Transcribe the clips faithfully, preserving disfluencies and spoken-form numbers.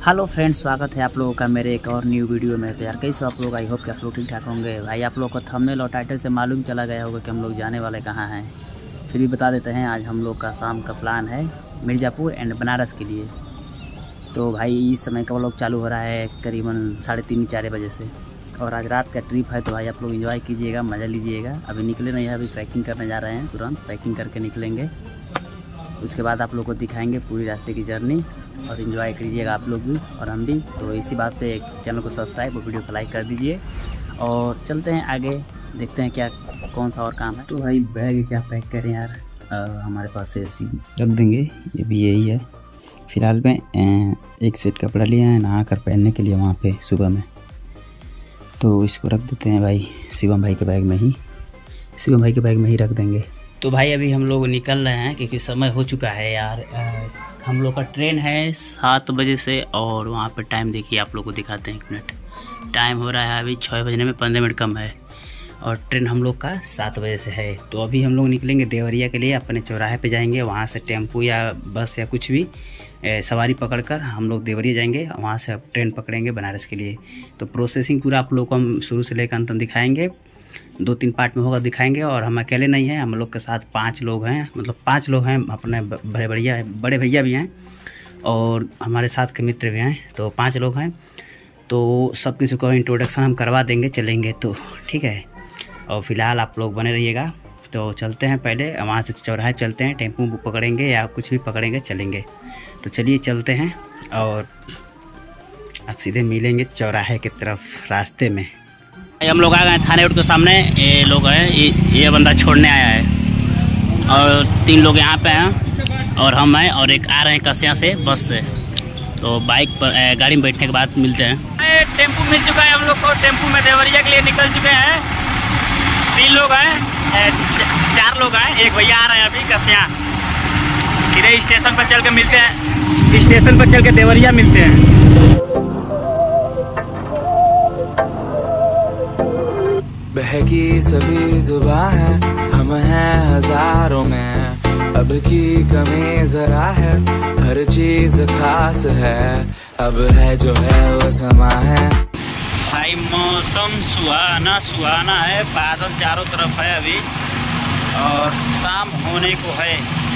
Hello friends, स्वागत है आप लोगों का मेरे एक और न्यू वीडियो में। तो यार कैसे आप लोग, आई होप कि आप लोग ठीक ठाक होंगे। भाई आप लोग को थंबनेल और टाइटल से मालूम चला गया होगा कि हम लोग जाने वाले कहाँ हैं। फिर भी बता देते हैं, आज हम लोग का शाम का प्लान है मिर्ज़ापुर एंड बनारस के लिए। तो भाई इस समय का व्लॉग चालू हो रहा है करीबन साढ़े तीन चार बजे से, और आज रात का ट्रिप है। तो भाई आप लोग एंजॉय कीजिएगा, मज़ा लीजिएगा। अभी निकले नहीं है, अभी पैकिंग करने जा रहे हैं, तुरंत पैकिंग करके निकलेंगे। उसके बाद आप लोग को दिखाएंगे पूरी रास्ते की जर्नी, और इन्जॉय कीजिएगा आप लोग भी और हम भी। तो इसी बात पे चैनल को सब्सक्राइब और वीडियो को लाइक कर दीजिए, और चलते हैं आगे, देखते हैं क्या कौन सा और काम है। तो भाई बैग क्या पैक करें यार, आ, हमारे पास ऐसी रख देंगे, ये भी यही है फ़िलहाल में। एक सेट कपड़ा लिया है नहा कर पहनने के लिए वहाँ पे सुबह में, तो इसको रख देते हैं भाई शिवम भाई के बैग में ही, शिवम भाई के बैग में ही रख देंगे। तो भाई अभी हम लोग निकल रहे हैं क्योंकि समय हो चुका है यार। हम लोग का ट्रेन है सात बजे से, और वहाँ पे टाइम देखिए, आप लोग को दिखाते हैं एक मिनट। टाइम हो रहा है अभी छः बजने में पंद्रह मिनट कम है, और ट्रेन हम लोग का सात बजे से है। तो अभी हम लोग निकलेंगे देवरिया के लिए, अपने चौराहे पे जाएंगे, वहाँ से टेम्पू या बस या कुछ भी ए, सवारी पकड़कर हम लोग देवरिया जाएंगे, वहाँ से ट्रेन पकड़ेंगे बनारस के लिए। तो प्रोसेसिंग पूरा आप लोग को हम शुरू से लेकर अंत दिखाएँगे, दो तीन पार्ट में होगा दिखाएंगे। और हम अकेले नहीं हैं, हम लोग के साथ पांच लोग हैं, मतलब पांच लोग हैं, अपने बड़े भैया बड़े भैया भी हैं और हमारे साथ के मित्र भी हैं, तो पांच लोग हैं। तो सब किसी को इंट्रोडक्शन हम करवा देंगे चलेंगे तो, ठीक है। और फिलहाल आप लोग बने रहिएगा। तो चलते हैं, पहले वहाँ से चौराहे चलते हैं, टेम्पू पकड़ेंगे या कुछ भी पकड़ेंगे, चलेंगे। तो चलिए चलते हैं, और अब सीधे मिलेंगे चौराहे की तरफ रास्ते में। हम लोग आ गए थाने रोड के सामने, ये लोग हैं, ये ये बंदा छोड़ने आया है, और तीन लोग यहाँ पे हैं और हम हैं, और एक आ रहे हैं कसिया से बस से। तो बाइक पर गाड़ी में बैठने के बाद मिलते हैं। टेम्पू मिल चुका है हम लोग को, टेम्पू में देवरिया के लिए निकल चुके हैं। तीन लोग हैं, चार लोग हैं, एक भैया आ रहे हैं अभी कसिया। सीधे स्टेशन पर चल के मिलते हैं, स्टेशन पर चल के देवरिया मिलते हैं। बहकी सभी जुबां है, हम हैं हजारों में, अब की कमी जरा है, हर चीज खास है, अब है जो है वो समा है। भाई मौसम सुहाना सुहाना है, बादल चारों तरफ है अभी, और शाम होने को है,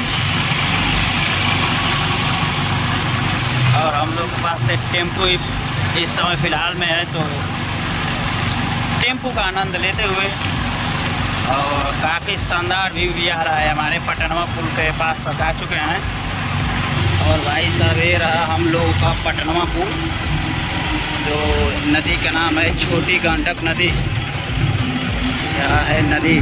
और हम लोग के पास से टेम्पो इस समय फ़िलहाल में है। तो टेम्पू का आनंद लेते हुए, और काफ़ी शानदार व्यू भी आ रहा है। हमारे पटनवा पुल के पास तक आ चुके हैं, और भाई साहब ये रहा हम लोगों का पटनवा पुल, जो नदी का नाम है छोटी गंडक नदी। यह है नदी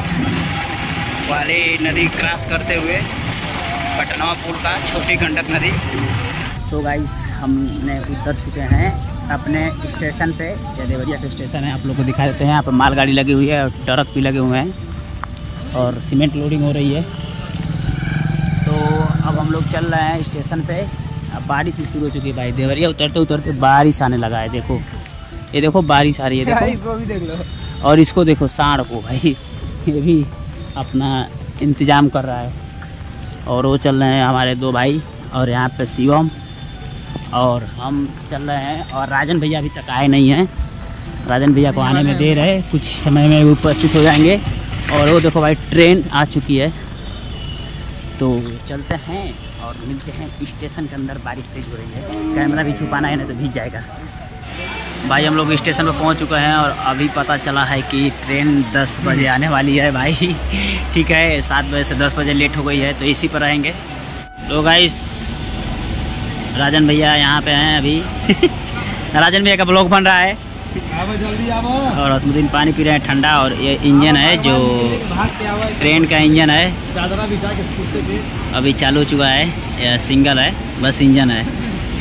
वाली नदी क्रॉस करते हुए पटनवा पुल का छोटी गंडक नदी। तो गाइस हमने उतर चुके हैं अपने स्टेशन पे, या देवरिया के स्टेशन है, आप लोग को दिखा देते हैं। यहाँ पर मालगाड़ी लगी हुई है और ट्रक भी लगे हुए हैं, और सीमेंट लोडिंग हो रही है। तो अब हम लोग चल रहे हैं स्टेशन पे। अब बारिश भी शुरू हो चुकी है भाई, देवरिया उतरते उतरते बारिश आने लगा है। देखो ये देखो बारिश आ रही है, देखो इसको भी देख लो, और इसको देखो सांड को भाई, ये भी अपना इंतजाम कर रहा है। और वो चल रहे हैं हमारे दो भाई, और यहाँ पे शिवम और हम चल रहे हैं। और राजन भैया अभी तक आए नहीं हैं, राजन भैया को आने में देर है, कुछ समय में उपस्थित हो जाएंगे। और वो देखो भाई ट्रेन आ चुकी है। तो चलते हैं और मिलते हैं स्टेशन के अंदर। बारिश तेज हो रही है, कैमरा भी छुपाना है नहीं तो भीग जाएगा। भाई हम लोग स्टेशन पर पहुंच चुके हैं, और अभी पता चला है कि ट्रेन दस बजे आने वाली है भाई। ठीक है, सात बजे से दस बजे लेट हो गई है, तो इसी पर रहेंगे। तो गाइस राजन भैया यहाँ पे हैं अभी। राजन भैया का ब्लॉग बन रहा है, जल्दी आओ। और असमुद्दीन पानी पी रहे हैं ठंडा, और ये इंजन है जो ट्रेन का इंजन है, अभी चालू हो चुका है, या सिंगल है, बस इंजन है।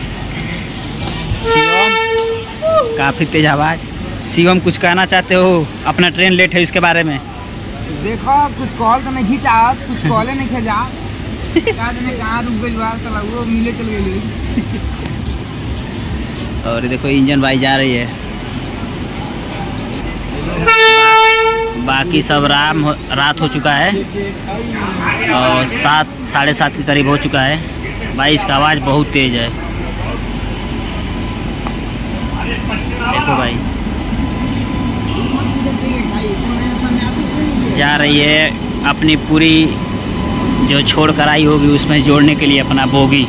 शिवम काफ़ी तेज आवाज़। शिवम कुछ कहना चाहते हो, अपना ट्रेन लेट है इसके बारे में? देखो कुछ कॉल तो नहीं खींचा, कुछ कॉले नहीं खींचा, कहाँ रुक गई चला वो मिले चल गई। और ये देखो इंजन भाई जा रही है। बाकी सब राम हो, रात हो चुका है, और सात साढ़े सात के करीब हो चुका है। भाई इसका आवाज़ बहुत तेज़ है। देखो भाई जा रही है अपनी पूरी जो छोड़ कर आई होगी उसमें जोड़ने के लिए अपना बोगी।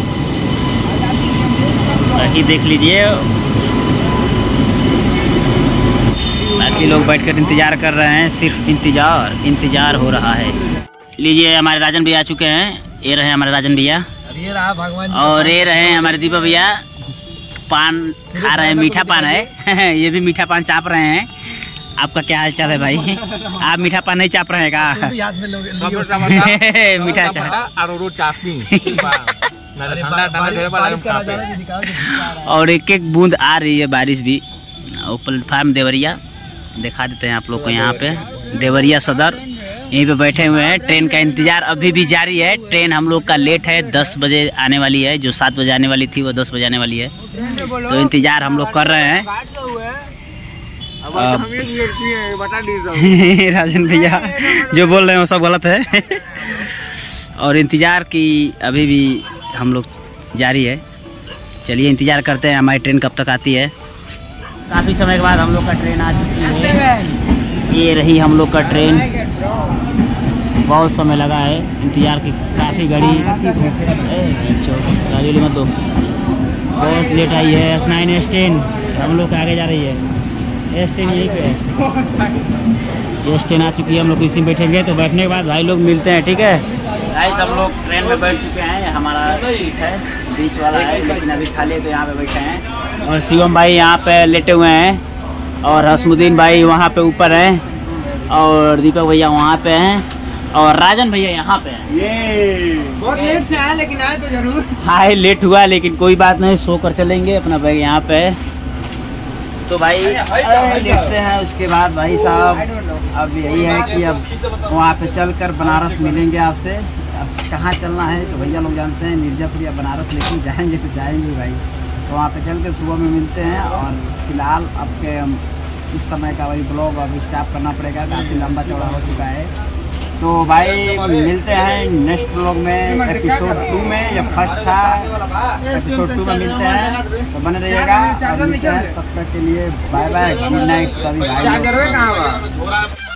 बाकी देख लीजिए, बाकी लोग बैठकर इंतजार कर रहे हैं, सिर्फ इंतजार इंतजार हो रहा है। लीजिए हमारे राजन भैया आ चुके हैं, ये रहे हमारे राजन भैया ये रहा भगवान और ये रहे हमारे दीपक भैया। पान खा रहे हैं, मीठा पान है ये भी मीठा पान चाप रहे हैं। आपका क्या हाल चाल है भाई? आप मीठा पान नहीं चाप रहे हैं का? याद में लोग मीठा चाप और एक एक बूंद आ रही है बारिश भी। और प्लेटफार्म देवरिया दिखा देते हैं आप लोग को, यहाँ पे देवरिया सदर यहीं पे बैठे हुए हैं। ट्रेन का इंतजार अभी भी जारी है। ट्रेन हम लोग का लेट है, दस बजे आने वाली है। जो सात बजे आने वाली थी वो दस बजे आने वाली है, तो इंतजार हम लोग कर रहे हैं। राजन भैया जो बोल रहे हैं वो सब गलत है और इंतजार की अभी भी हम लोग जारी है। चलिए इंतजार करते हैं हमारी ट्रेन कब तक आती है। काफ़ी समय के बाद हम लोग का ट्रेन आ चुकी है। ये रही हम लोग का ट्रेन, बहुत समय लगा है इंतजार की। काफ़ी गाड़ी गाड़ी मत दो, बहुत लेट आई है। एस नाइन एस टेन हम लोग आगे जा रही है। एस टेन यहीं पे है, एस टेन आ चुकी है। हम लोग इसी में बैठेंगे, तो बैठने के बाद भाई लोग मिलते हैं, ठीक है भाई। सब लोग ट्रेन में बैठ चुके हैं, हमारा सीट है बीच वाला है, लेकिन अभी खाली है तो यहाँ पे बैठे हैं। और शिवम भाई यहाँ पे लेटे हुए हैं और हसमुद्दीन भाई वहाँ पे ऊपर हैं और दीपक भैया वहाँ पे हैं और राजन भैया यहाँ पे हैं। ये बहुत लेट से आए, लेकिन आए तो जरूर। हाँ लेट हुआ लेकिन कोई बात नहीं, सो कर चलेंगे। अपना बैग यहाँ पे तो भाई लेटते हैं। उसके बाद भाई साहब अब यही है कि अब वहाँ पे चलकर बनारस मिलेंगे आपसे। अब कहाँ चलना है तो भैया लोग जानते हैं, मिर्ज़ापुर या बनारस, लेकिन जाएंगे तो जाएंगे भाई। तो वहाँ पे चल के सुबह में मिलते हैं। और फिलहाल आपके इस समय का वही ब्लॉग अब स्टार्ट करना पड़ेगा, काफ़ी लंबा चौड़ा हो चुका है। तो भाई मिलते हैं नेक्स्ट ब्लॉग में, एपिसोड टू में। या फर्स्ट था एपिसोड टू में मिलते हैं, तो बने रहिएगा। तब तक के लिए बाय बाय, गुड नाइट सभी भाई।